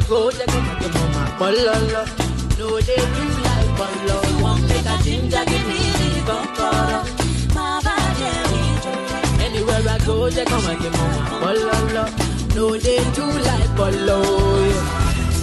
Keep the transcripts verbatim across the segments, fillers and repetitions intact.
go, they go make your mama bololo. No, they do like bolo. One make a ginger, give me the kokoro. Anywhere I go, they come and give mama bololo. No, they do like bolo. Yeah.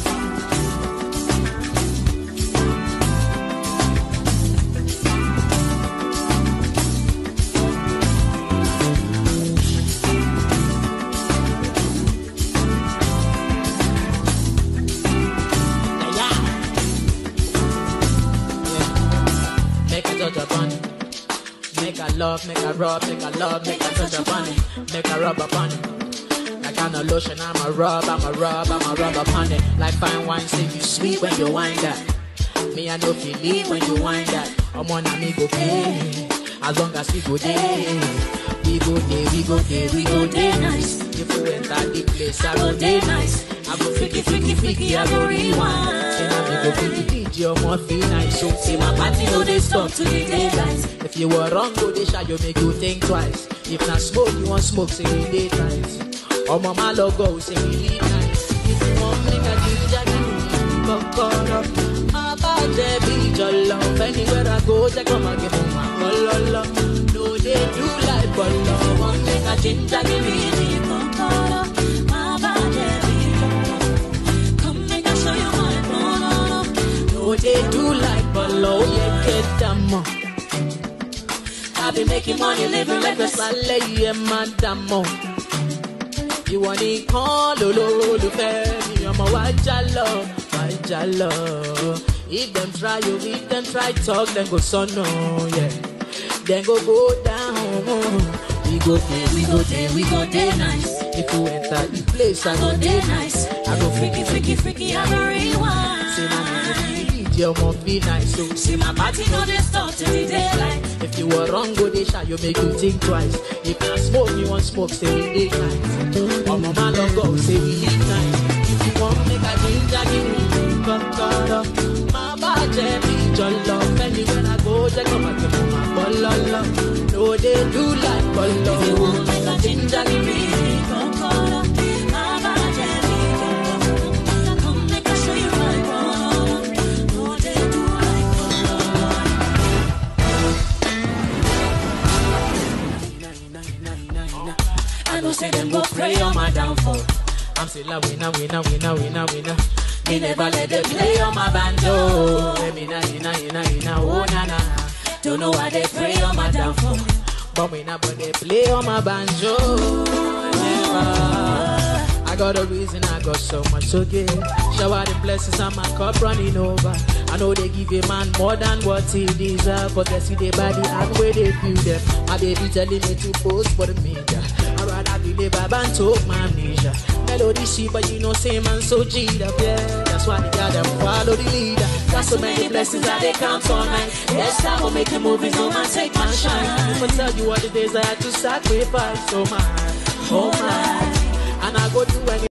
Make a love, make a rub, make a love, make a touch upon it. Make a rub upon it. Like I'm a lotion, I'm a rub, I'm a rub, I'm a rub upon it. Like fine wine, say you sweet when you wind that. Me, I know if you leave when you wind that. I'm on a me go pay. As long as we go there. We go there, we go there, we go there nice. If you enter the place, I go there nice. I go freaky, freaky, freaky, I go rewind. Say now me go freaky, D J, I'm more feel nice. So say my party, no, they stop to the daylight. If you were wrong, go they shot, you make you think twice. If not smoke, you want smoke, say we daytime. Or mama logo, say we leave nice. If you want make a ginger, give me kokoro. My body be your love. Anywhere I go, they come and give me my bololo. No, they do like bolo. One make a ginger, give me the kokoro. My body be your love. Come make I show you my bololo. No, they do like bolo. Yeah, get them up. I be making money, living reckless, I lay in my damo. You want it call, lolo, the family, I'm a white jalo, white jalo. If them try you, if them try talk, then go son, no, yeah. Then go go down. We go there, we go there, we go there nice. If you enter the place, I go there nice. I go freaky, freaky, freaky, I go rewind. Say my you must be nice, so see my party, no they stop till the daylight. If you were wrong, go they shot, you make you think twice. If you smoke, you want smoke, say we daylight. Or mama don't go, say we leave night. If you want make a ginger, give me kokoro. My body be your love. Anywhere I go, they come and give me my bololo. No, they do like bolo. If you want make a ginger, give me kokoro. My body be your love. Come make I show you my bololo. I know say them go pray on my downfall. I'm still a winner, winner, winner, winner, winner. Me never let them play on my banjo. Me na, na, na, na, oh na na. Don't know why they pray on my downfall, but me na, but they play on my banjo. Never. I got a reason, I got so much to give. Shower the blessings and my cup running over. I know they give a man more than what he deserves, but they see the body and where they feel them. My baby telling me to post for the media. I rather be the vibe and talk my amnesia. Melody she, but you know same man so G'd up, yeah. That's why they got them follow the leader. Got so many blessings that they count all night. Yes, I will make the movies, no man take my shine. I'ma tell you what the days I had to sacrifice, oh my, oh my. And I go do anything.